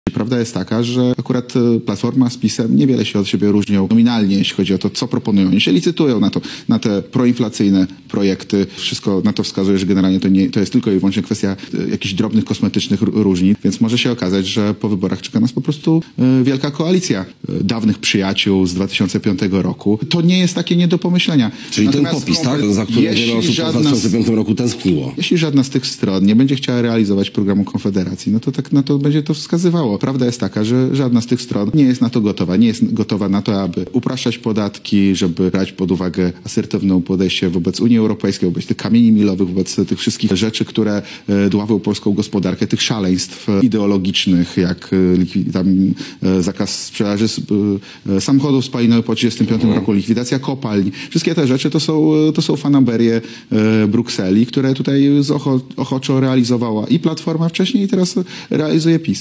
Prawda jest taka, że akurat Platforma z PiS-em niewiele się od siebie różnią nominalnie, jeśli chodzi o to, co proponują. Oni się licytują na te proinflacyjne projekty. Wszystko na to wskazuje, że generalnie to jest tylko i wyłącznie kwestia jakichś drobnych, kosmetycznych różnic, więc może się okazać, że po wyborach czeka nas po prostu wielka koalicja dawnych przyjaciół z 2005 roku. To nie jest takie nie do pomyślenia. Czyli natomiast ten popis, tak? Za który wiele osób po 2005 roku tęskniło. Jeśli żadna z tych stron nie będzie chciała realizować programu Konfederacji, no to tak na to będzie to wskazywało. Prawda jest taka, że żadna z tych stron nie jest na to gotowa. Nie jest gotowa na to, aby upraszczać podatki, żeby brać pod uwagę asertywne podejście wobec Unii Europejskiej, wobec tych kamieni milowych, wobec tych wszystkich rzeczy, które dławią polską gospodarkę, tych szaleństw ideologicznych, jak tam zakaz sprzedaży samochodów spalinowych po 1935 roku, likwidacja kopalń. Wszystkie te rzeczy to są fanaberie Brukseli, które tutaj ochoczo realizowała i Platforma wcześniej, i teraz realizuje PiS.